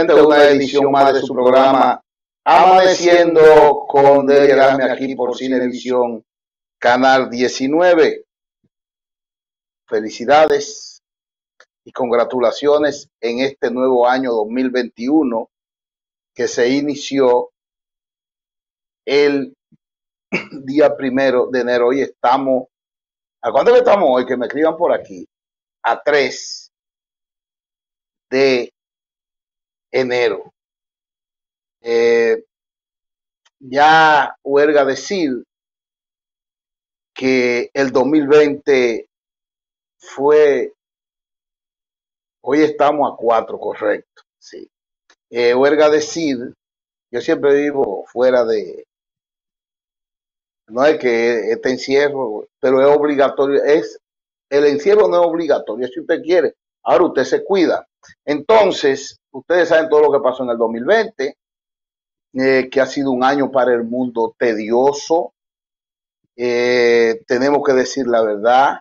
presenta una edición más de su programa Amaneciendo con Delia Erasme, aquí por Cinevisión, Canal 19. Felicidades y congratulaciones en este nuevo año 2021 que se inició el día 1 de enero. Hoy estamos, ¿a cuánto que estamos hoy? Que me escriban por aquí. A 3 de enero. Ya huelga decir que el 2020 fue, hoy estamos a 4, correcto, sí. Huelga decir, yo siempre vivo fuera de, no es que este encierro, pero es obligatorio, el encierro no es obligatorio, si usted quiere, ahora usted se cuida. Entonces, ustedes saben todo lo que pasó en el 2020, que ha sido un año para el mundo tedioso. Tenemos que decir la verdad.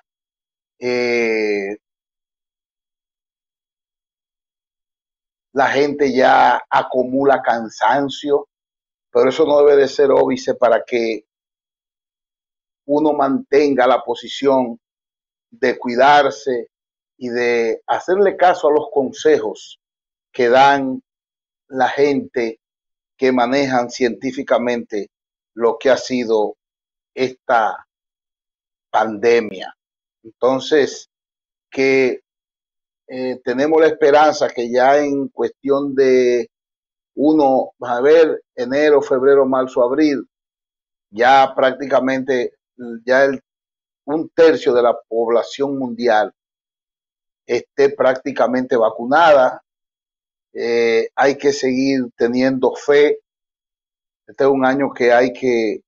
La gente ya acumula cansancio, pero eso no debe de ser óbice para que uno mantenga la posición de cuidarse y de hacerle caso a los consejos que dan la gente que manejan científicamente lo que ha sido esta pandemia. Entonces, que tenemos la esperanza que ya en cuestión de a ver, enero, febrero, marzo, abril, ya prácticamente ya un tercio de la población mundial esté prácticamente vacunada. Hay que seguir teniendo fe. Este es un año que hay que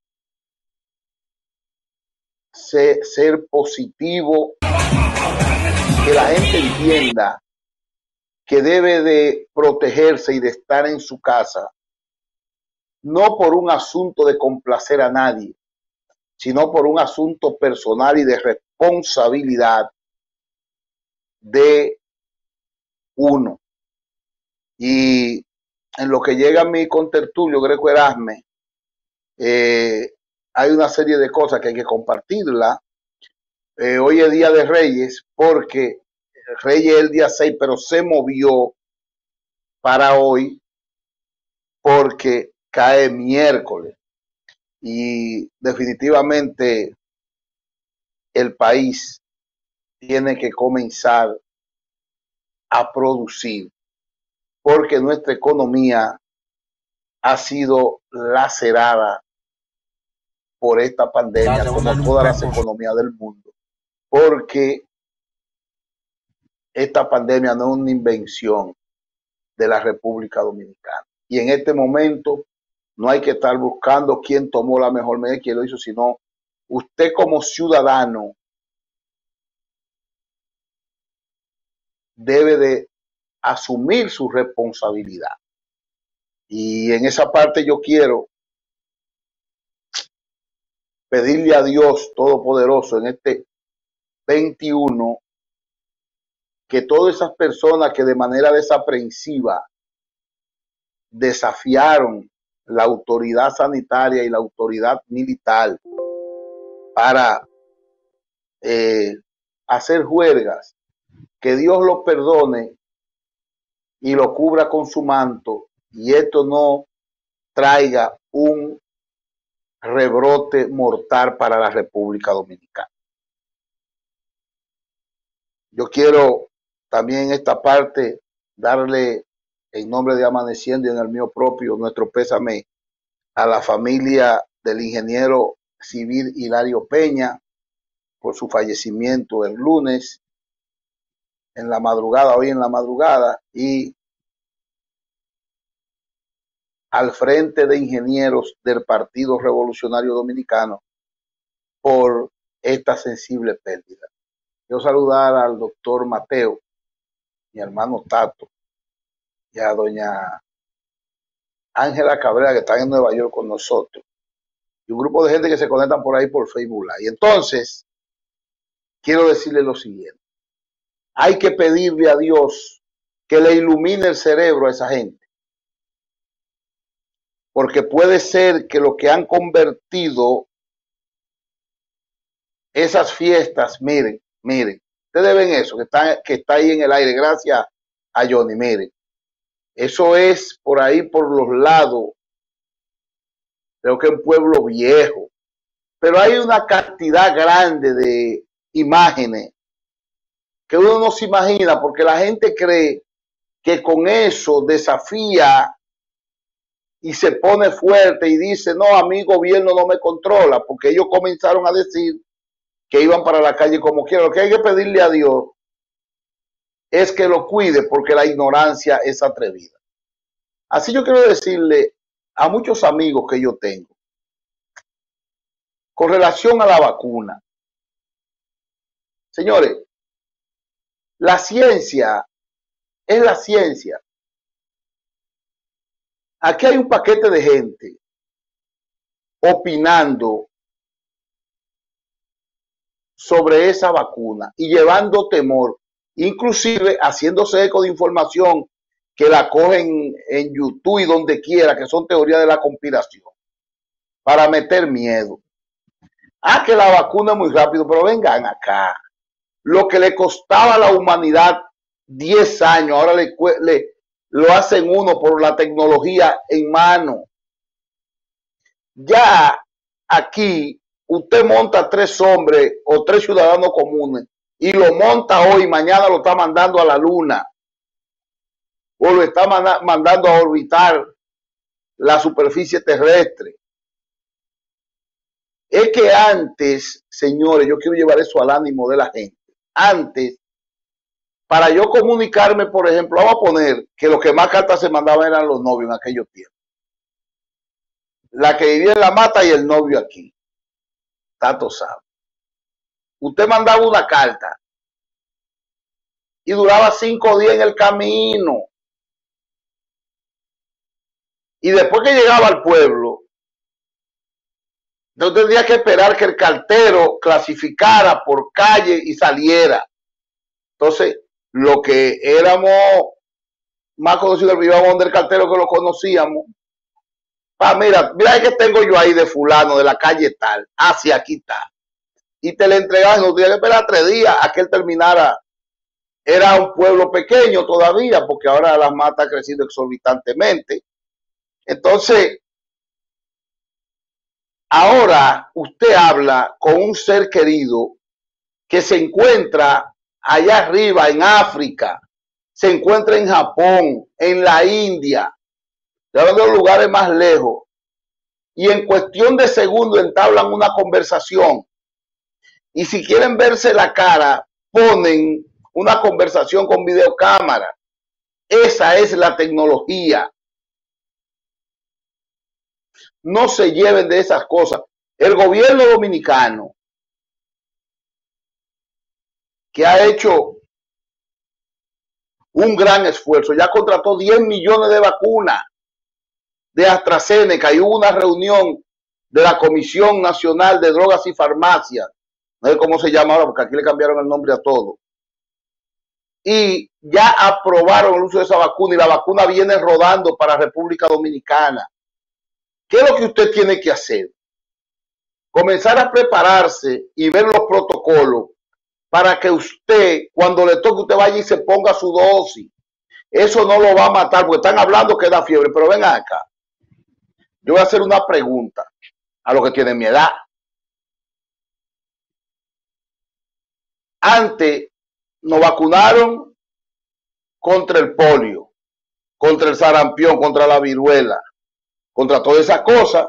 ser positivo, que la gente entienda que debe de protegerse y de estar en su casa, no por un asunto de complacer a nadie, sino por un asunto personal y de responsabilidad de uno. Y en lo que llega a mi contertulio Greco Erasme, hay una serie de cosas que hay que compartirla. Hoy es Día de Reyes, porque Reyes es el día 6, pero se movió para hoy porque cae miércoles. Y definitivamente el país tiene que comenzar a producir, porque nuestra economía ha sido lacerada por esta pandemia, como todas las economías del mundo, porque esta pandemia no es una invención de la República Dominicana. Y en este momento no hay que estar buscando quién tomó la mejor medida, quién lo hizo, sino usted como ciudadano debe de asumir su responsabilidad. Y en esa parte yo quiero pedirle a Dios Todopoderoso en este 21 que todas esas personas que de manera desaprensiva desafiaron la autoridad sanitaria y la autoridad militar para hacer huelgas, que Dios los perdone y lo cubra con su manto, y esto no traiga un rebrote mortal para la República Dominicana. Yo quiero también en esta parte darle, en nombre de Amaneciendo y en el mío propio, nuestro pésame a la familia del ingeniero civil Hilario Peña por su fallecimiento el lunes en la madrugada, hoy en la madrugada, y al frente de ingenieros del Partido Revolucionario Dominicano por esta sensible pérdida. Quiero saludar al doctor Mateo, mi hermano Tato, y a doña Ángela Cabrera, que están en Nueva York con nosotros, y un grupo de gente que se conectan por ahí por Facebook Live. Y entonces, quiero decirle lo siguiente: hay que pedirle a Dios que le ilumine el cerebro a esa gente, porque puede ser que lo que han convertido esas fiestas, miren, ustedes ven eso que está ahí en el aire, gracias a Johnny, miren, eso es por ahí por los lados, creo que en Pueblo Viejo, pero hay una cantidad grande de imágenes que uno no se imagina porque la gente cree que con eso desafía y se pone fuerte y dice, no, a mi gobierno no me controla, porque ellos comenzaron a decir que iban para la calle como quieran. Lo que hay que pedirle a Dios es que lo cuide porque la ignorancia es atrevida. Así yo quiero decirle a muchos amigos que yo tengo, con relación a la vacuna, señores, la ciencia es la ciencia. Aquí hay un paquete de gente opinando sobre esa vacuna y llevando temor, inclusive haciéndose eco de información que la cogen en YouTube y donde quiera, que son teorías de la conspiración, para meter miedo. Ah, que la vacuna es muy rápido, pero vengan acá. Lo que le costaba a la humanidad 10 años, ahora lo hacen uno por la tecnología en mano. Ya aquí usted monta 3 hombres o 3 ciudadanos comunes y lo monta hoy, mañana lo está mandando a la luna o lo está mandando a orbitar la superficie terrestre. Es que antes, señores, yo quiero llevar eso al ánimo de la gente. Antes, para yo comunicarme, por ejemplo, vamos a poner que los que más cartas se mandaban eran los novios en aquellos tiempos. La que vivía en la mata y el novio aquí. Tato sabe. Usted mandaba una carta y duraba 5 días en el camino. Y después que llegaba al pueblo, yo tendría que esperar que el cartero clasificara por calle y saliera. Entonces, lo que éramos más conocidos, íbamos donde el cartero que lo conocíamos. Ah, mira que tengo yo ahí de fulano, de la calle tal, hacia aquí está. Y te le entregabas, no tenía que esperar 3 días a que él terminara. Era un pueblo pequeño todavía, porque ahora las matas han crecido exorbitantemente. Entonces, ahora usted habla con un ser querido que se encuentra allá arriba en África, se encuentra en Japón, en la India, de los lugares más lejos, y en cuestión de segundos entablan una conversación. Y si quieren verse la cara, ponen una conversación con videocámara. Esa es la tecnología. No se lleven de esas cosas. El gobierno dominicano, que ha hecho un gran esfuerzo, ya contrató 10 millones de vacunas de AstraZeneca y hubo una reunión de la Comisión Nacional de Drogas y Farmacias, no sé cómo se llama ahora porque aquí le cambiaron el nombre a todo, y ya aprobaron el uso de esa vacuna y la vacuna viene rodando para República Dominicana. ¿Qué es lo que usted tiene que hacer? Comenzar a prepararse y ver los protocolos para que usted, cuando le toque, usted vaya y se ponga su dosis. Eso no lo va a matar, porque están hablando que da fiebre, pero vengan acá. Yo voy a hacer una pregunta a los que tienen mi edad. Antes nos vacunaron contra el polio, contra el sarampión, contra la viruela, contra todas esas cosas.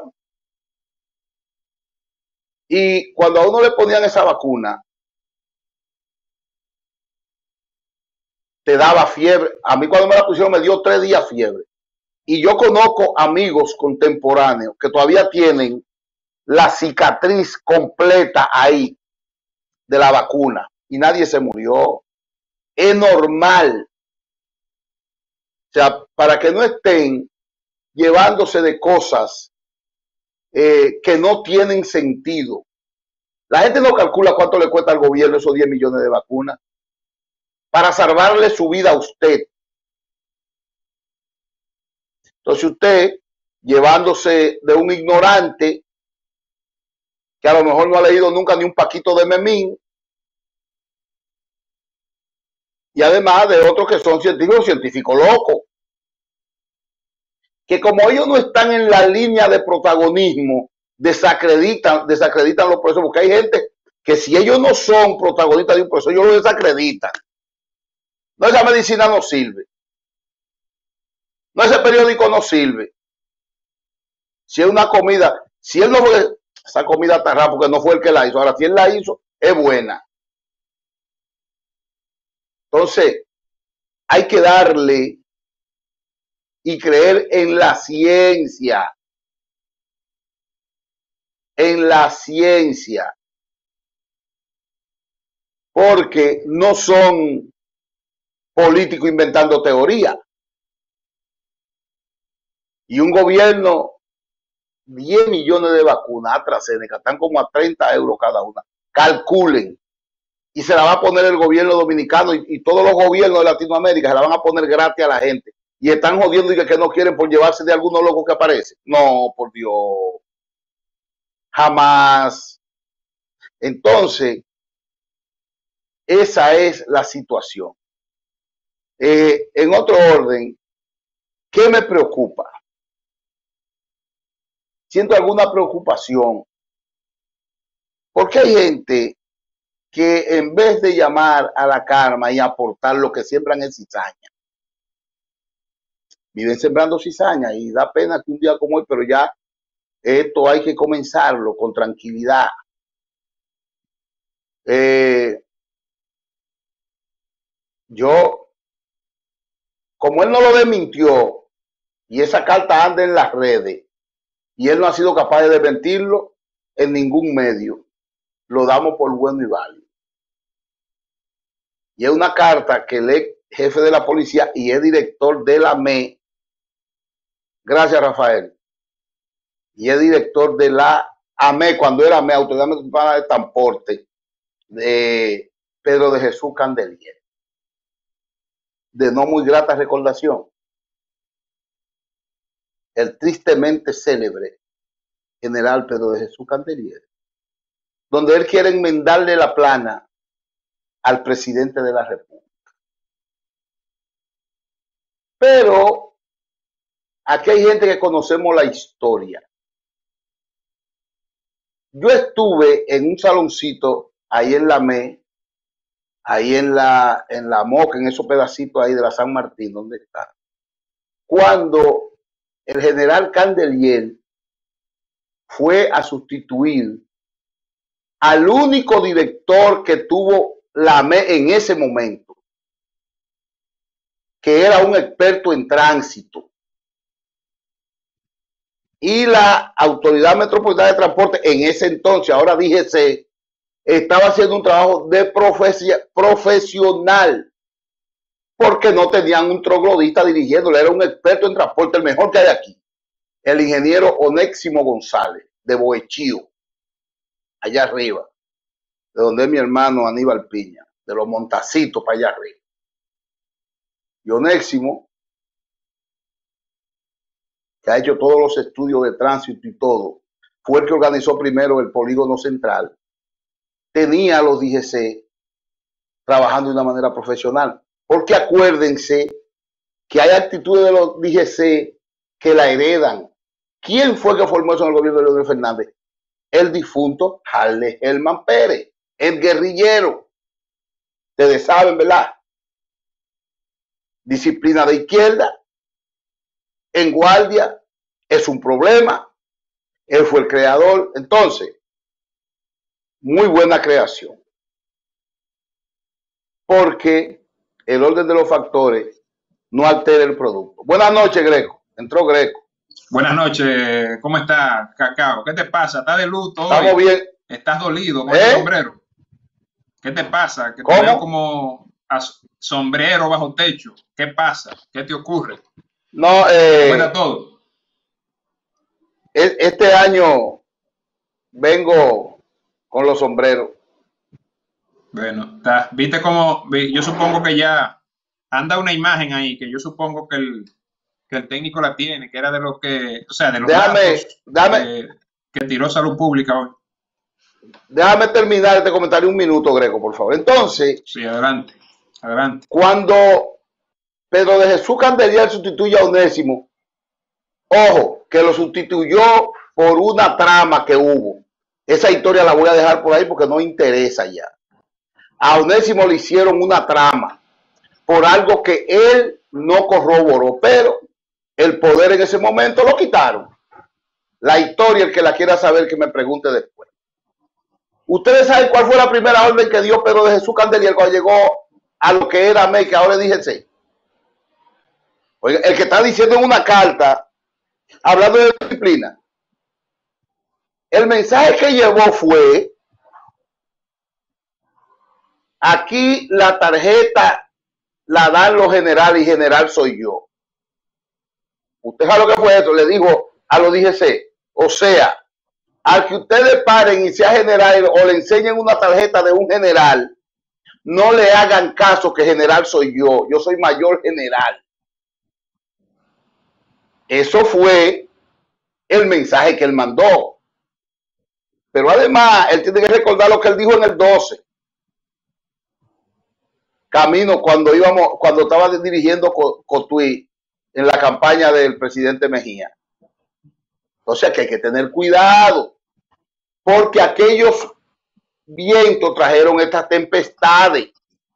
Y cuando a uno le ponían esa vacuna, te daba fiebre. A mí cuando me la pusieron me dio 3 días fiebre. Y yo conozco amigos contemporáneos que todavía tienen la cicatriz completa ahí de la vacuna y nadie se murió. Es normal. O sea, para que no estén llevándose de cosas que no tienen sentido. La gente no calcula cuánto le cuesta al gobierno esos 10 millones de vacunas para salvarle su vida a usted. Entonces usted llevándose de un ignorante que a lo mejor no ha leído nunca ni un paquito de Memín, y además de otros que son científicos locos, que como ellos no están en la línea de protagonismo, desacreditan los procesos, porque hay gente que si ellos no son protagonistas de un proceso, ellos lo desacreditan. No, esa medicina no sirve. No, ese periódico no sirve. Si es una comida, si él no fue, esa comida está rara porque no fue el que la hizo. Ahora, si él la hizo, es buena. Entonces, hay que darle y creer en la ciencia. En la ciencia. Porque no son políticos inventando teoría. Y un gobierno, 10 millones de vacunas AstraZeneca, están como a 30 euros cada una. Calculen. Y se la va a poner el gobierno dominicano y todos los gobiernos de Latinoamérica se la van a poner gratis a la gente. Y están jodiendo y que no quieren por llevarse de algunos locos que aparecen. No, por Dios. Jamás. Entonces, esa es la situación. En otro orden, ¿qué me preocupa? Siento alguna preocupación porque hay gente que en vez de llamar a la calma y aportar lo que siembran es cizaña. Viven sembrando cizaña y da pena que un día como hoy, pero ya esto hay que comenzarlo con tranquilidad. Yo, como él no lo desmintió y esa carta anda en las redes y él no ha sido capaz de desmentirlo en ningún medio, lo damos por bueno y válido. Y es una carta que lee jefe de la policía y es director de la ME. Gracias, Rafael. Y es director de la AME, cuando era AME, Autoridad Metropolitana de Transporte, de Pedro de Jesús Candelier. De no muy grata recordación. El tristemente célebre general Pedro de Jesús Candelier, donde él quiere enmendarle la plana al presidente de la República. Pero aquí hay gente que conocemos la historia. Yo estuve en un saloncito ahí en la ME, ahí en la MOCA, en esos pedacitos ahí de la San Martín, donde está, cuando el general Candelier fue a sustituir al único director que tuvo la ME en ese momento, que era un experto en tránsito. Y la Autoridad Metropolitana de Transporte en ese entonces, ahora DGC, estaba haciendo un trabajo de profesional, porque no tenían un troglodita dirigiéndole, era un experto en transporte, el mejor que hay aquí, el ingeniero Onésimo González, de Boechío, allá arriba, de donde es mi hermano Aníbal Piña, de los Montacitos para allá arriba. Y Onésimo, que ha hecho todos los estudios de tránsito y todo, fue el que organizó primero el polígono central, tenía a los DGC trabajando de una manera profesional. Porque acuérdense que hay actitudes de los DGC que la heredan. ¿Quién fue que formó eso en el gobierno de Leonel Fernández? El difunto Harley Herman Pérez, el guerrillero. Ustedes saben, ¿verdad? Disciplina de izquierda, en guardia, es un problema. Él fue el creador. Entonces, muy buena creación. Porque el orden de los factores no altera el producto. Buenas noches, Greco. Entró Greco. Buenas noches. ¿Cómo estás, Cacao? ¿Qué te pasa? ¿Estás de luto hoy? Estamos bien. ¿Estás dolido con el sombrero? ¿Qué te pasa? Que te veo como sombrero bajo techo. ¿Qué pasa? ¿Qué te ocurre? No, Cuenta todo. Este año vengo con los sombreros. Bueno, viste cómo, yo supongo que ya anda una imagen ahí, que yo supongo que que el técnico la tiene, que era de los que, o sea, de los déjame, que tiró Salud Pública hoy. Déjame terminar este comentario un minuto, Greco, por favor. Entonces, sí, adelante, adelante. Cuando Pedro de Jesús Candelier sustituye a Onésimo, ojo, que lo sustituyó por una trama que hubo. Esa historia la voy a dejar por ahí porque no interesa ya. A Onésimo le hicieron una trama por algo que él no corroboró, pero el poder en ese momento lo quitaron. La historia, el que la quiera saber, que me pregunte después. ¿Ustedes saben cuál fue la primera orden que dio Pedro de Jesús Candelier cuando llegó a lo que era MEI, que ahora dije sí? Oiga, el que está diciendo en una carta, hablando de disciplina, el mensaje que llevó fue: aquí la tarjeta la dan los generales y general soy yo. ¿Usted sabe lo que fue eso? Le dijo a los DGC. O sea, al que ustedes paren y sea general o le enseñen una tarjeta de un general, no le hagan caso que general soy yo. Yo soy mayor general. Eso fue el mensaje que él mandó. Pero además, él tiene que recordar lo que él dijo en el 12. Camino cuando estaba dirigiendo Cotuí en la campaña del presidente Mejía. Entonces que hay que tener cuidado, porque aquellos vientos trajeron estas tempestades.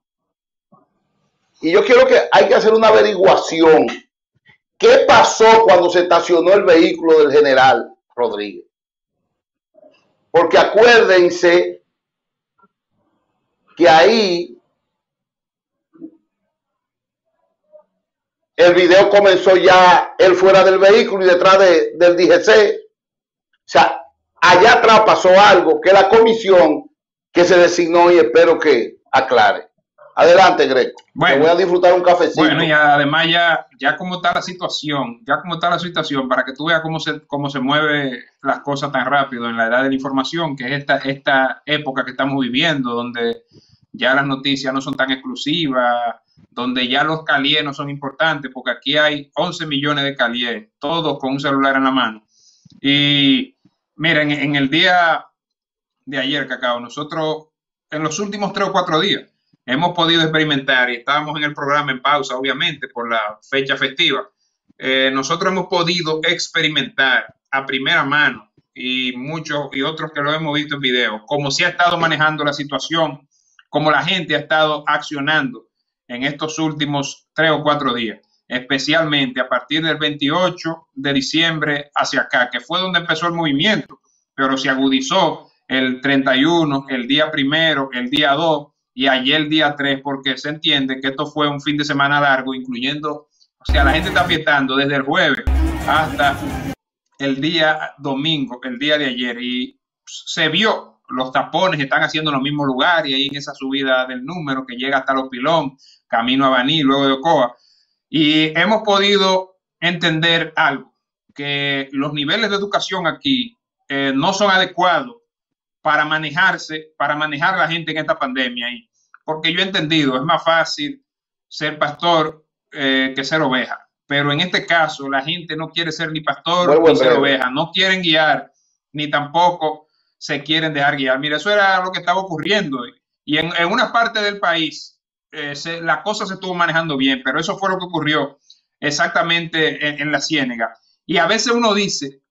Y yo quiero hay que hacer una averiguación. ¿Qué pasó cuando se estacionó el vehículo del general Rodríguez? Porque acuérdense que ahí el video comenzó ya él fuera del vehículo y detrás del DGC. O sea, allá atrás pasó algo que la comisión que se designó, y espero que aclare. Adelante, Greco. Bueno, te voy a disfrutar un cafecito. Bueno, y además ya como está la situación, para que tú veas cómo se mueve las cosas tan rápido en la edad de la información, que es esta época que estamos viviendo, donde ya las noticias no son tan exclusivas, donde ya los caliés no son importantes, porque aquí hay 11 millones de caliés, todos con un celular en la mano. Y miren, en el día de ayer, Cacao, nosotros en los últimos 3 o 4 días hemos podido experimentar, y estábamos en el programa en pausa, obviamente, por la fecha festiva, nosotros hemos podido experimentar a primera mano, y muchos y otros que lo hemos visto en video, cómo se ha estado manejando la situación, cómo la gente ha estado accionando en estos últimos 3 o 4 días, especialmente a partir del 28 de diciembre hacia acá, que fue donde empezó el movimiento, pero se agudizó el 31, el día 1, el día 2 y ayer el día 3, porque se entiende que esto fue un fin de semana largo, incluyendo, o sea, la gente está fiestando desde el jueves hasta el día domingo, el día de ayer, y se vio los tapones están haciendo en los mismos lugares, y ahí en esa subida del número que llega hasta Los Pilón, camino a Baní, luego de Ocoa, y hemos podido entender algo, que los niveles de educación aquí no son adecuados para manejar la gente en esta pandemia. Y porque yo he entendido, es más fácil ser pastor que ser oveja. Pero en este caso, la gente no quiere ser ni pastor ni ser oveja. No quieren guiar, ni tampoco se quieren dejar guiar. Mira, eso era lo que estaba ocurriendo. Y en una parte del país, la cosa se estuvo manejando bien, pero eso fue lo que ocurrió exactamente en la Ciénega. Y a veces uno dice,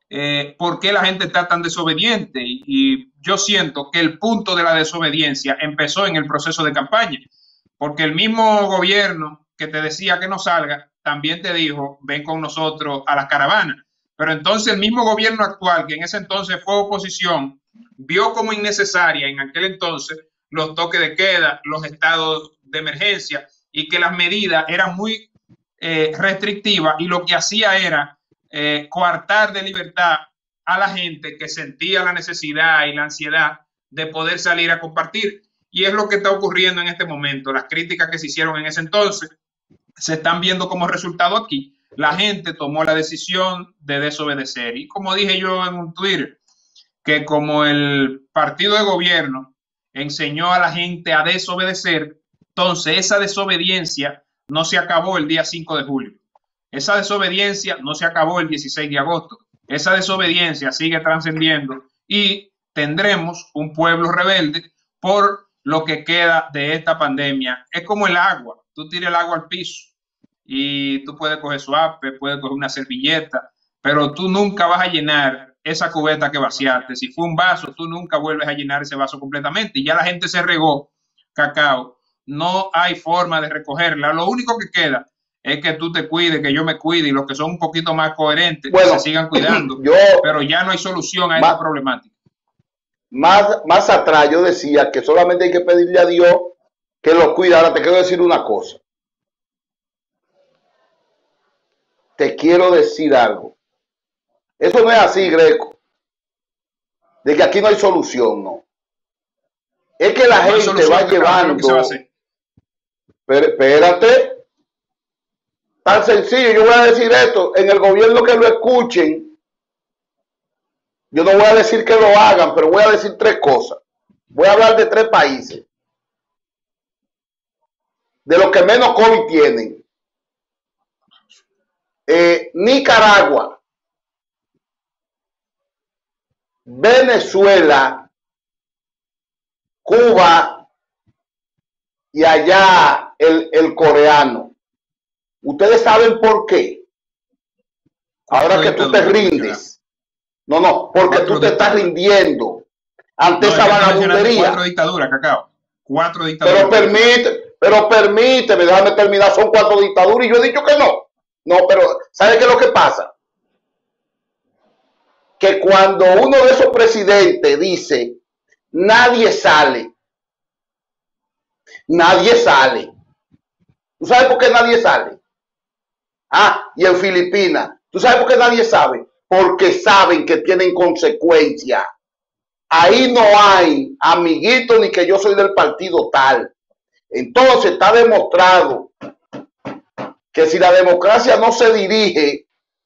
¿por qué la gente está tan desobediente? Y yo siento que el punto de la desobediencia empezó en el proceso de campaña, porque el mismo gobierno que te decía que no salga, también te dijo, ven con nosotros a las caravanas. Pero entonces el mismo gobierno actual, que en ese entonces fue oposición, vio como innecesaria en aquel entonces los toques de queda, los estados de emergencia, y que las medidas eran muy restrictivas, y lo que hacía era coartar de libertad a la gente que sentía la necesidad y la ansiedad de poder salir a compartir. Y es lo que está ocurriendo en este momento. Las críticas que se hicieron en ese entonces se están viendo como resultado aquí. La gente tomó la decisión de desobedecer. Y como dije yo en un Twitter, que como el partido de gobierno enseñó a la gente a desobedecer, entonces esa desobediencia no se acabó el día 5 de julio. Esa desobediencia no se acabó el 16 de agosto. Esa desobediencia sigue trascendiendo y tendremos un pueblo rebelde por lo que queda de esta pandemia. Es como el agua. Tú tiras el agua al piso y tú puedes coger suape, puedes coger una servilleta, pero tú nunca vas a llenar esa cubeta que vaciaste. Si fue un vaso, tú nunca vuelves a llenar ese vaso completamente. Y ya la gente se regó, Cacao. No hay forma de recogerla. Lo único que queda es que tú te cuides, que yo me cuide y los que son un poquito más coherentes Bueno, se sigan cuidando. Pero ya no hay solución a esta problemática. Más atrás yo decía que solamente hay que pedirle a Dios que lo cuide. Ahora te quiero decir una cosa. Te quiero decir algo. Eso no es así, Greco. De que aquí no hay solución, no. Es que la gente va llevando. Pero espérate. Tan sencillo, yo voy a decir esto. En el gobierno que lo escuchen. Yo no voy a decir que lo hagan, pero voy a decir tres cosas. Voy a hablar de tres países. De los que menos COVID tienen. Nicaragua, Venezuela, Cuba y allá el coreano. Ustedes saben por qué. Ahora que tú te rindes. No, porque tú te estás rindiendo ante esa vagabundería. Cuatro dictaduras, Cacao. Cuatro dictaduras. Pero permíteme, déjame terminar. Son cuatro dictaduras y yo he dicho que no. No, pero ¿sabe qué es lo que pasa? Que cuando uno de esos presidentes dice, nadie sale. Nadie sale. ¿Tú sabes por qué nadie sale? Y en Filipinas. ¿Tú sabes por qué nadie sabe? Porque saben que tienen consecuencias. Ahí no hay amiguito ni que yo soy del partido tal. Entonces está demostrado que si la democracia no se dirige,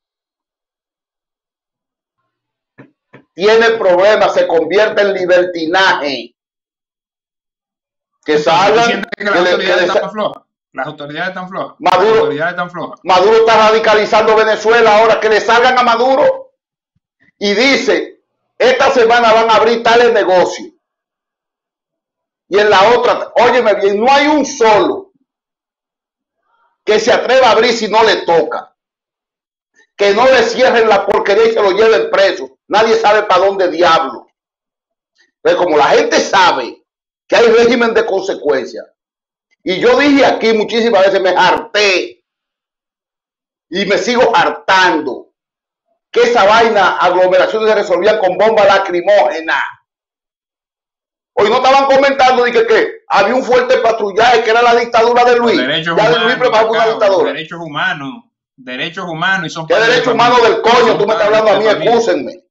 tiene problemas, se convierte en libertinaje. Que salgan. Que las autoridades están flojas. Las autoridades están flojas. Maduro está radicalizando Venezuela ahora. Que le salgan a Maduro y dice, esta semana van a abrir tales negocios. Y en la otra, óyeme bien, no hay un solo que se atreva a abrir si no le toca. Que no le cierren la porquería y se lo lleven preso. Nadie sabe para dónde diablo. Pero como la gente sabe que hay régimen de consecuencias, y yo dije aquí muchísimas veces, me harté y me sigo hartando que esa vaina, aglomeraciones se resolvían con bombas lacrimógenas. Hoy no estaban comentando de que había un fuerte patrullaje, que era la dictadura de Luis. Ya de Luis preparó una dictadura. Derechos humanos y son. ¿Qué derechos humanos del coño? Tú me estás hablando a mí, excúsenme.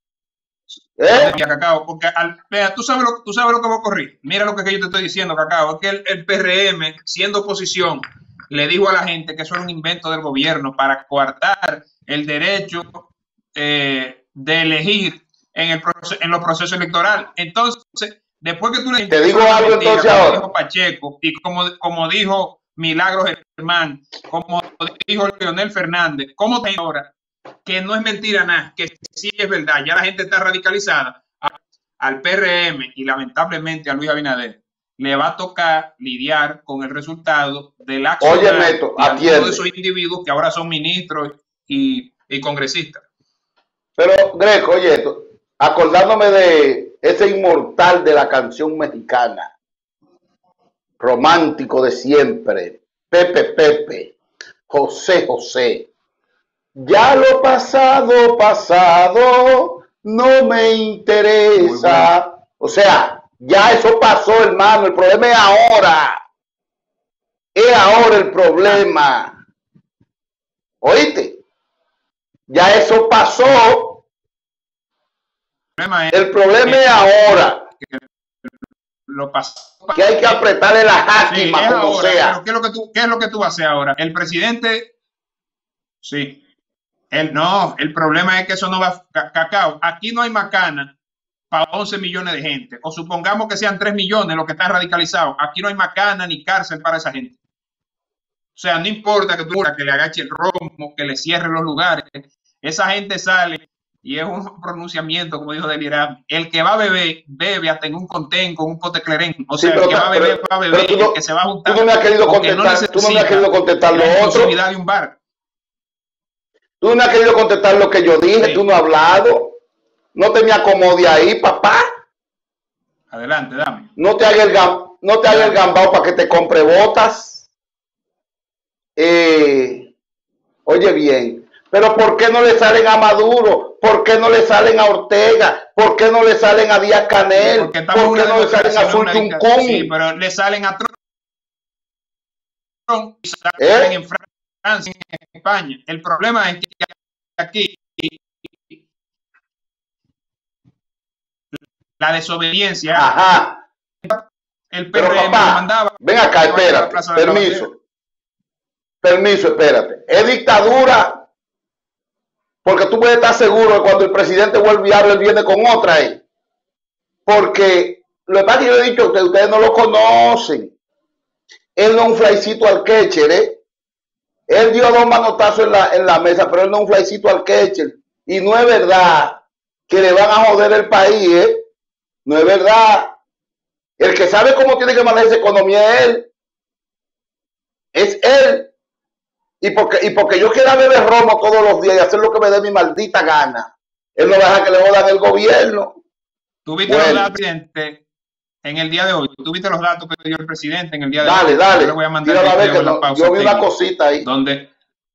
Cacao, porque tú sabes lo que va a ocurrir. Mira lo que yo te estoy diciendo, Cacao. Es que el PRM, siendo oposición, le dijo a la gente que eso era un invento del gobierno para coartar el derecho de elegir en los procesos electorales. Entonces, después que tú le te digo algo, entonces ahora. Dijo Pacheco y como dijo Milagros Germán, como dijo Leonel Fernández, como te ahora que no es mentira nada, que sí es verdad, ya la gente está radicalizada. Al PRM y lamentablemente a Luis Abinader le va a tocar lidiar con el resultado del acto de todos esos individuos que ahora son ministros y congresistas. Pero, Greco, oye, acordándome de ese inmortal de la canción mexicana, romántico de siempre, Pepe, José. Ya lo pasado no me interesa. O sea, ya eso pasó, hermano. El problema es ahora. Es ahora el problema. ¿Oíste? Ya eso pasó. El problema es ahora. Lo pasó. Que hay que apretarle la jáquima, sí, como ahora, sea. ¿Qué es lo que tú vas a hacer ahora? El presidente, sí. El problema es que eso no va, Cacao. Aquí no hay macana para 11 millones de gente. O supongamos que sean 3 millones los que están radicalizados. Aquí no hay macana ni cárcel para esa gente. O sea, no importa que le agache el romo, que le cierre los lugares. Esa gente sale y es un pronunciamiento, como dijo Delirán. El que va a beber, bebe hasta en un contén con un pote clerén. O sea, el que va a beber, va a beber. El que se va a juntar. Tú no me has querido contestar, tú no me has querido contestar lo otro. De un bar. Tú no me has querido contestar lo que yo dije, sí. Tú no has hablado. No te me acomodes ahí, papá. Adelante, dame. No te hagas el gambao para que te compre botas. Oye bien, pero ¿por qué no le salen a Maduro? ¿Por qué no le salen a Ortega? ¿Por qué no le salen a Díaz Canel? ¿Por qué no le salen a Sun Chung Kung? Sí, pero le salen a Trump y salen en Francia, en España. El problema es que aquí la desobediencia. Ajá. El PRM mandaba. Ven acá, espérate. Permiso, espérate. Es dictadura porque tú puedes estar seguro que cuando el presidente vuelve y habla, él viene con otra ahí. Porque lo que pasa es que yo he dicho que ustedes no lo conocen. Él no es un flycito al catcher, ¿eh? Él dio 2 manotazos en la mesa, pero él no es un flycito al catcher. Y no es verdad que le van a joder el país, ¿eh? No es verdad. El que sabe cómo tiene que manejar esa economía es él. Es él. Y porque yo quiera beber romo todos los días y hacer lo que me dé mi maldita gana, él no va a dejar que le jodan el gobierno. ¿Tuviste los datos, presidente, en el día de hoy? ¿Tuviste los datos que dio el presidente en el día de hoy? Dale. Yo le voy a mandar yo vi una cosita ahí. Donde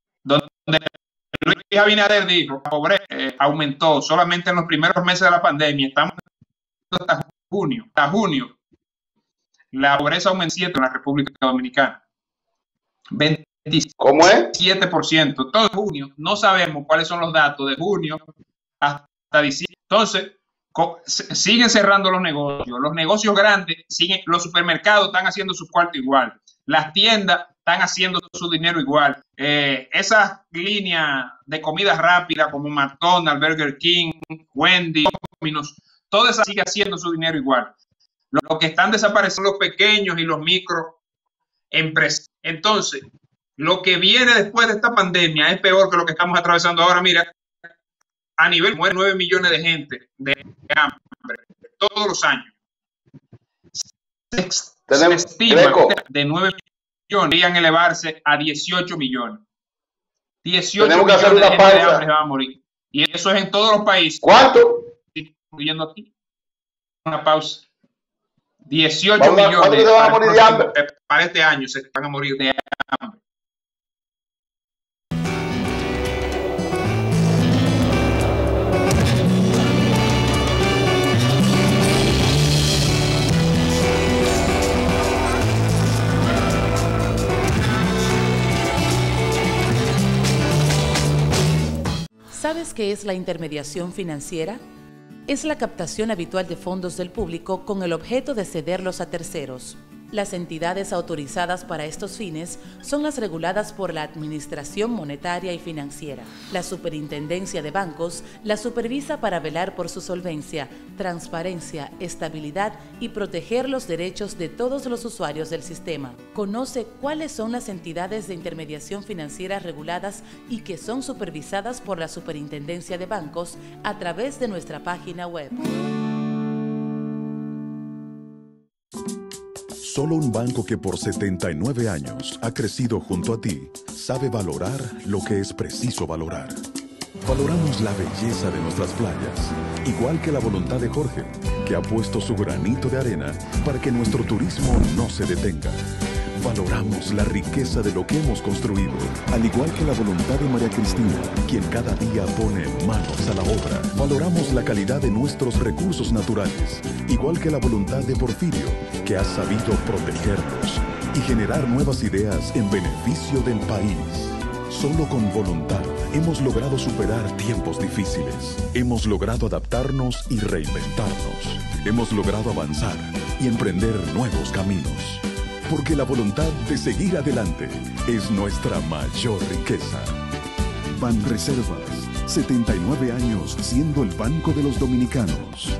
Luis Abinader dijo que la pobreza aumentó solamente en los primeros meses de la pandemia. Estamos hasta junio. La pobreza aumentó en la República Dominicana. ¿Cómo es? 7%. Todo junio, no sabemos cuáles son los datos de junio hasta diciembre. Entonces, siguen cerrando los negocios grandes, los supermercados están haciendo su cuarto igual, las tiendas están haciendo su dinero igual. Esas líneas de comida rápida como McDonald's, Burger King, Wendy, Domino's, todas esas siguen haciendo su dinero igual. Lo que están desapareciendo los pequeños y los microempresas. Entonces, lo que viene después de esta pandemia es peor que lo que estamos atravesando ahora. Mira, a nivel mueren 9 millones de gente de hambre todos los años. Se estima que de 9 millones deberían elevarse a 18 millones. 18 millones de gente de hambre van a morir. Y eso es en todos los países. ¿Cuánto? Incluyendo aquí. Una pausa. 18 millones van a morir de hambre? Para este año se van a morir de hambre. ¿Sabes qué es la intermediación financiera? Es la captación habitual de fondos del público con el objeto de cederlos a terceros. Las entidades autorizadas para estos fines son las reguladas por la Administración Monetaria y Financiera. La Superintendencia de Bancos la supervisa para velar por su solvencia, transparencia, estabilidad y proteger los derechos de todos los usuarios del sistema. Conoce cuáles son las entidades de intermediación financiera reguladas y que son supervisadas por la Superintendencia de Bancos a través de nuestra página web. Solo un banco que por 79 años ha crecido junto a ti sabe valorar lo que es preciso valorar. Valoramos la belleza de nuestras playas, igual que la voluntad de Jorge, que ha puesto su granito de arena para que nuestro turismo no se detenga. Valoramos la riqueza de lo que hemos construido, al igual que la voluntad de María Cristina, quien cada día pone manos a la obra. Valoramos la calidad de nuestros recursos naturales, igual que la voluntad de Porfirio, que ha sabido protegerlos y generar nuevas ideas en beneficio del país. Solo con voluntad hemos logrado superar tiempos difíciles. Hemos logrado adaptarnos y reinventarnos. Hemos logrado avanzar y emprender nuevos caminos. Porque la voluntad de seguir adelante es nuestra mayor riqueza. Banreservas, 79 años siendo el banco de los dominicanos.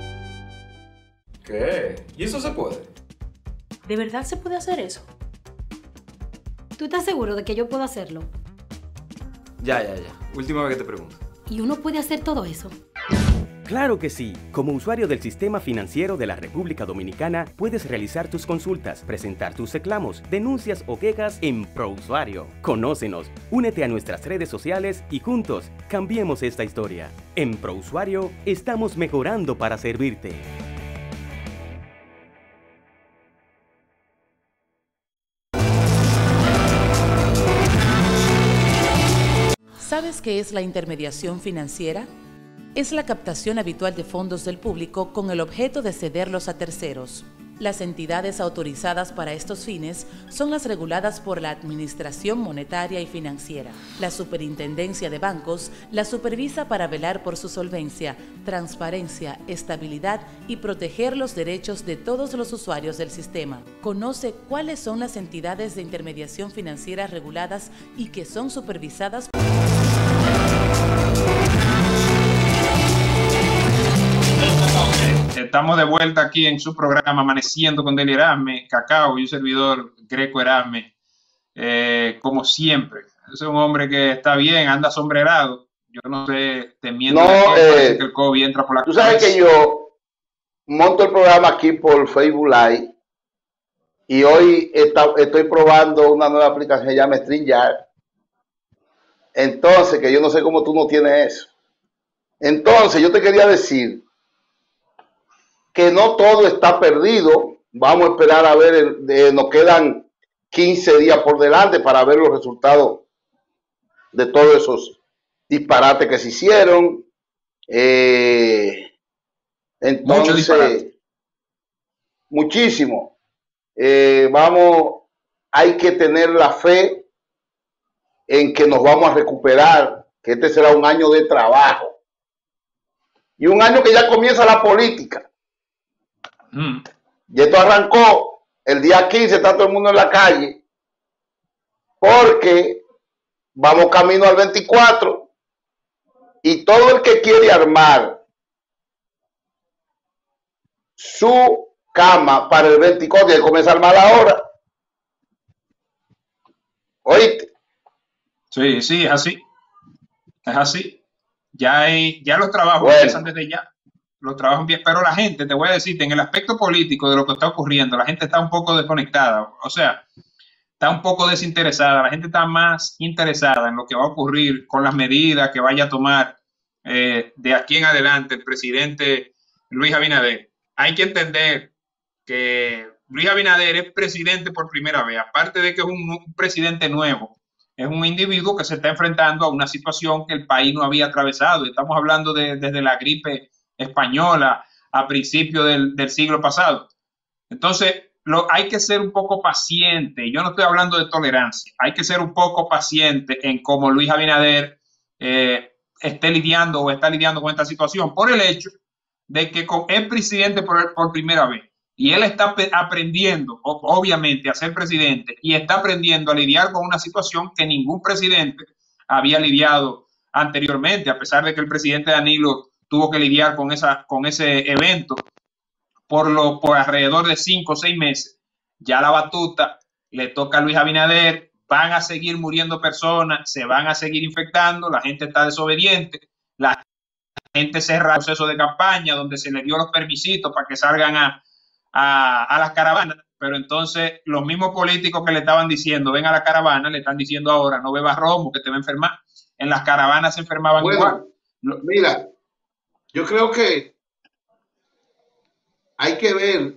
¿Qué? ¿Y eso se puede? ¿De verdad se puede hacer eso? ¿Tú estás seguro de que yo puedo hacerlo? Ya. Última vez que te pregunto. ¿Y uno puede hacer todo eso? ¡Claro que sí! Como usuario del Sistema Financiero de la República Dominicana, puedes realizar tus consultas, presentar tus reclamos, denuncias o quejas en ProUsuario. Conócenos, únete a nuestras redes sociales y juntos cambiemos esta historia. En ProUsuario estamos mejorando para servirte. ¿Sabes qué es la intermediación financiera? Es la captación habitual de fondos del público con el objeto de cederlos a terceros. Las entidades autorizadas para estos fines son las reguladas por la Administración Monetaria y Financiera. La Superintendencia de Bancos la supervisa para velar por su solvencia, transparencia, estabilidad y proteger los derechos de todos los usuarios del sistema. Conoce cuáles son las entidades de intermediación financiera reguladas y que son supervisadas por... Estamos de vuelta aquí en su programa Amaneciendo con Deli Erasme, Cacao y un servidor Greco Erasme. Como siempre, es un hombre que está bien, anda sombrerado. Yo no sé, temiendo que el COVID entra por la cabeza. Tú sabes que yo monto el programa aquí por Facebook Live y hoy estoy probando una nueva aplicación que se llama StreamYard. Entonces, que yo no sé cómo tú no tienes eso. Entonces, yo te quería decir que no todo está perdido. Vamos a esperar a ver, nos quedan 15 días por delante para ver los resultados de todos esos disparates que se hicieron. Entonces, muchísimo. Hay que tener la fe en que nos vamos a recuperar, que este será un año de trabajo. Y un año que ya comienza la política. Y esto arrancó el día 15, está todo el mundo en la calle, porque vamos camino al 24 y todo el que quiere armar su cama para el 24 tiene que comenzar a armar ahora. ¿Oíste? Sí, es así. Es así. Ya los trabajos empiezan desde ya. Los trabajos bien, pero la gente, te voy a decirte, en el aspecto político de lo que está ocurriendo, la gente está un poco desconectada, o sea, está un poco desinteresada, la gente está más interesada en lo que va a ocurrir con las medidas que vaya a tomar de aquí en adelante el presidente Luis Abinader. Hay que entender que Luis Abinader es presidente por primera vez, aparte de que es un presidente nuevo, es un individuo que se está enfrentando a una situación que el país no había atravesado. Estamos hablando desde la gripe española a principios del siglo pasado. Entonces, hay que ser un poco paciente. Yo no estoy hablando de tolerancia. Hay que ser un poco paciente en cómo Luis Abinader está lidiando con esta situación por el hecho de que es presidente por primera vez y él está aprendiendo, obviamente, a ser presidente y está aprendiendo a lidiar con una situación que ningún presidente había lidiado anteriormente, a pesar de que el presidente Danilo tuvo que lidiar con ese evento por alrededor de 5 o 6 meses. Ya la batuta le toca a Luis Abinader, van a seguir muriendo personas, se van a seguir infectando, la gente está desobediente, la gente cerra el proceso de campaña donde se le dio los permisitos para que salgan a las caravanas, pero entonces los mismos políticos que le estaban diciendo ven a la caravana, le están diciendo ahora no bebas romo que te va a enfermar. En las caravanas se enfermaban igual. Mira, yo creo que hay que ver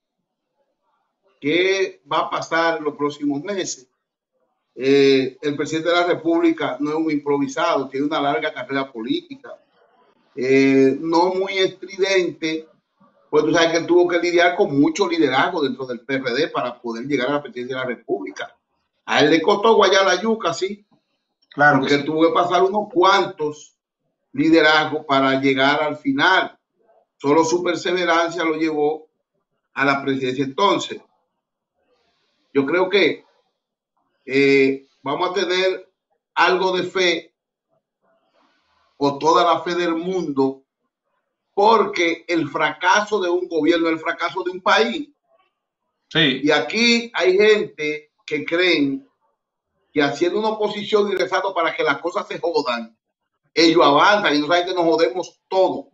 qué va a pasar en los próximos meses. El presidente de la República no es un improvisado, tiene una larga carrera política, no muy estridente, pues tú sabes que él tuvo que lidiar con mucho liderazgo dentro del PRD para poder llegar a la presidencia de la República. A él le costó guayar la yuca, sí, claro, porque él tuvo que pasar unos cuantos liderazgos para llegar al final. Solo su perseverancia lo llevó a la presidencia. Entonces, yo creo que vamos a tener algo de fe o toda la fe del mundo, porque el fracaso de un gobierno es el fracaso de un país. Sí. Y aquí hay gente que creen que haciendo una oposición y rezando para que las cosas se jodan, ellos avanzan y no saben que nos jodemos todo.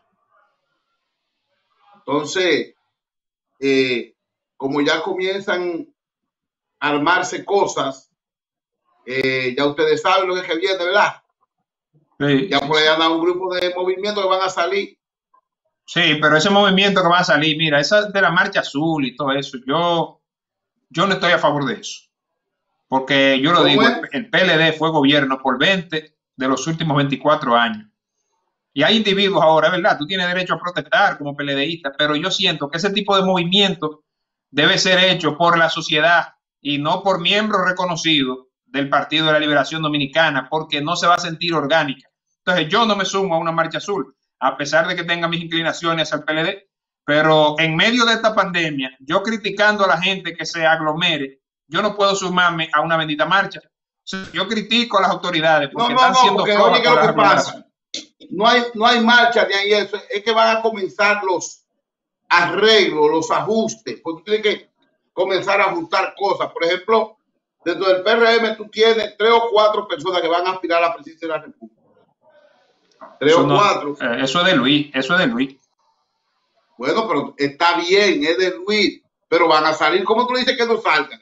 Entonces, como ya comienzan a armarse cosas, ya ustedes saben lo que viene, ¿verdad? Sí, ya por allá anda un grupo de movimientos que van a salir. Sí, pero ese movimiento que va a salir, mira, esa de la marcha azul y todo eso, yo no estoy a favor de eso. Porque yo lo digo, el PLD fue gobierno por 20 de los últimos 24 años. Y hay individuos ahora, ¿verdad? Tú tienes derecho a protestar como PLDista, pero yo siento que ese tipo de movimiento debe ser hecho por la sociedad y no por miembros reconocidos del Partido de la Liberación Dominicana, porque no se va a sentir orgánica. Entonces yo no me sumo a una marcha azul, a pesar de que tenga mis inclinaciones hacia el PLD, pero en medio de esta pandemia, yo criticando a la gente que se aglomere, yo no puedo sumarme a una bendita marcha. O sea, yo critico a las autoridades porque están siendo flojas con las aglomeraciones. No hay marcha ni hay eso, es que van a comenzar los arreglos, los ajustes, porque tienes que comenzar a ajustar cosas. Por ejemplo, dentro del PRM tú tienes 3 o 4 personas que van a aspirar a la presidencia de la República. 3 o 4. Eso es de Luis, eso es de Luis. Bueno, pero está bien, es de Luis, pero van a salir. ¿Cómo tú dices que no salgan?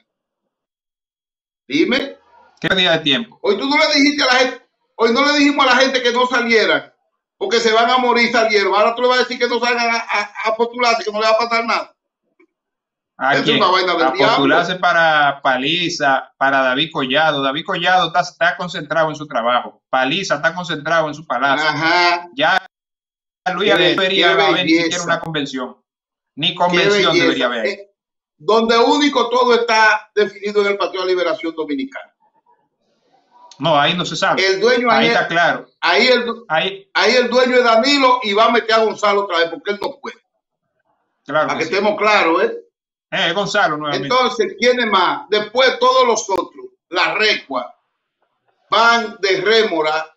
Dime. ¿Qué día de tiempo? Hoy tú no le dijiste a la gente, hoy no le dijimos a la gente que no salieran, porque se van a morir, salieron. Ahora tú le vas a decir que no salgan a postularse, que no le va a pasar nada. ¿A quién? A postularse para Paliza, para David Collado. David Collado está concentrado en su trabajo. Paliza está concentrado en su palacio. Ajá. Ya Luis debería haber ni siquiera una convención. Ni convención debería haber. Donde único todo está definido en el Partido de la Liberación Dominicana. No, ahí no se sabe. El dueño ahí está claro. Ahí el dueño es Danilo y va a meter a Gonzalo otra vez porque él no puede. Claro. Para que estemos claros, Gonzalo nuevamente. Entonces, ¿quiénes más? Después todos los otros, la recua, van de rémora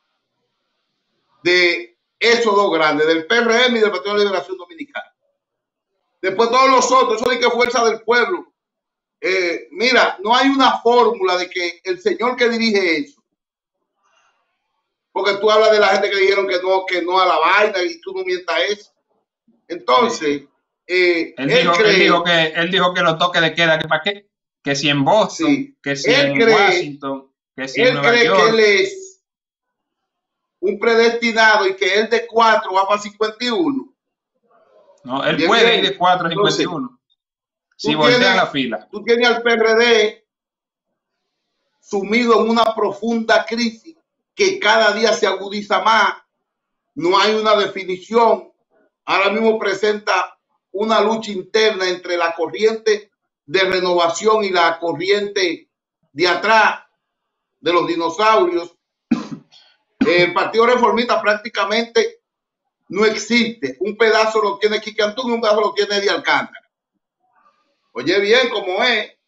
de esos dos grandes, del PRM y del Partido de la Liberación Dominicana. Después todos los otros, eso de que fuerza del pueblo. Mira, no hay una fórmula de que el señor que dirige eso, porque tú hablas de la gente que dijeron que no a la vaina y tú no mientas eso. Entonces, él dijo que los toques de queda, que para qué, que si en Boston, sí, que si en Washington, que si en Nueva York. Él cree que él es un predestinado y que él de 4 va para 51. No, él puede ir de 4 a 51. Entonces, si voltea la fila. Tú tienes al PRD sumido en una profunda crisis que cada día se agudiza más. No hay una definición. Ahora mismo presenta una lucha interna entre la corriente de renovación y la corriente de atrás de los dinosaurios. El Partido Reformista prácticamente no existe. Un pedazo lo tiene Quique Antún y un pedazo lo tiene Eddie Alcántara. Oye bien cómo es.